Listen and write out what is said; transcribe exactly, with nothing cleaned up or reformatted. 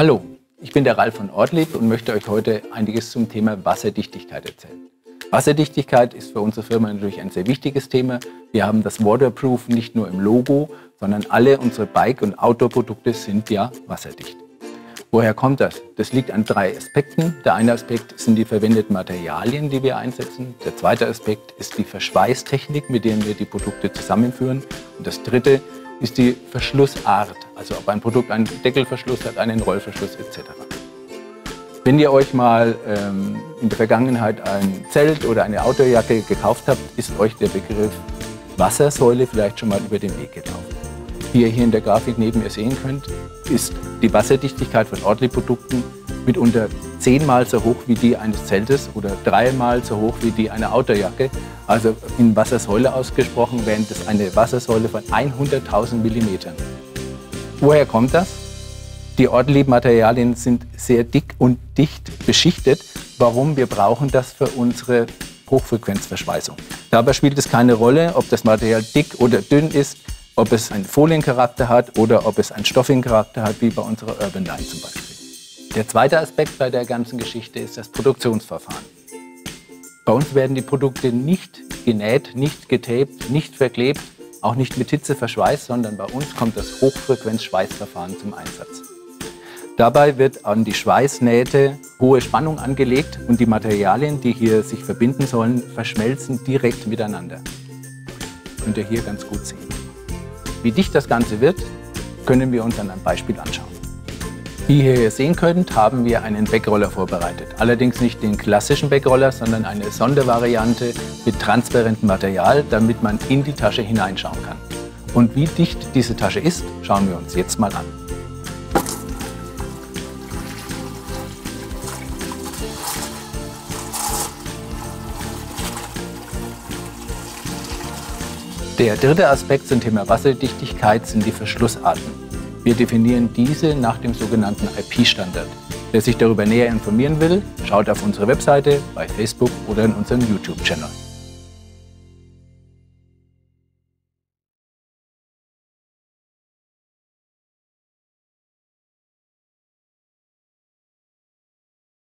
Hallo, ich bin der Ralf von Ortlieb und möchte euch heute einiges zum Thema Wasserdichtigkeit erzählen. Wasserdichtigkeit ist für unsere Firma natürlich ein sehr wichtiges Thema. Wir haben das Waterproof nicht nur im Logo, sondern alle unsere Bike- und Outdoor-Produkte sind ja wasserdicht. Woher kommt das? Das liegt an drei Aspekten. Der eine Aspekt sind die verwendeten Materialien, die wir einsetzen. Der zweite Aspekt ist die Verschweißtechnik, mit der wir die Produkte zusammenführen. Und das dritte ist die Verschlussart, also ob ein Produkt einen Deckelverschluss hat, einen Rollverschluss et cetera. Wenn ihr euch mal ähm, in der Vergangenheit ein Zelt oder eine Outdoorjacke gekauft habt, ist euch der Begriff Wassersäule vielleicht schon mal über den Weg gelaufen. Wie ihr hier in der Grafik neben mir sehen könnt, ist die Wasserdichtigkeit von Ortlieb-Produkten mitunter zehnmal so hoch wie die eines Zeltes oder dreimal so hoch wie die einer Outdoorjacke. Also in Wassersäule ausgesprochen wäre das eine Wassersäule von hunderttausend Millimetern. Woher kommt das? Die Ortlieb-Materialien sind sehr dick und dicht beschichtet. Warum? Wir brauchen das für unsere Hochfrequenzverschweißung. Dabei spielt es keine Rolle, ob das Material dick oder dünn ist, ob es einen Foliencharakter hat oder ob es einen stoffigen Charakter hat, wie bei unserer Urban Line zum Beispiel. Der zweite Aspekt bei der ganzen Geschichte ist das Produktionsverfahren. Bei uns werden die Produkte nicht genäht, nicht getaped, nicht verklebt, auch nicht mit Hitze verschweißt, sondern bei uns kommt das Hochfrequenzschweißverfahren zum Einsatz. Dabei wird an die Schweißnähte hohe Spannung angelegt und die Materialien, die hier sich verbinden sollen, verschmelzen direkt miteinander. Könnt ihr hier ganz gut sehen. Wie dicht das Ganze wird, können wir uns an einem Beispiel anschauen. Wie ihr hier sehen könnt, haben wir einen Backroller vorbereitet. Allerdings nicht den klassischen Backroller, sondern eine Sondervariante mit transparentem Material, damit man in die Tasche hineinschauen kann. Und wie dicht diese Tasche ist, schauen wir uns jetzt mal an. Der dritte Aspekt zum Thema Wasserdichtigkeit sind die Verschlussarten. Wir definieren diese nach dem sogenannten I P-Standard. Wer sich darüber näher informieren will, schaut auf unsere Webseite, bei Facebook oder in unserem YouTube-Channel.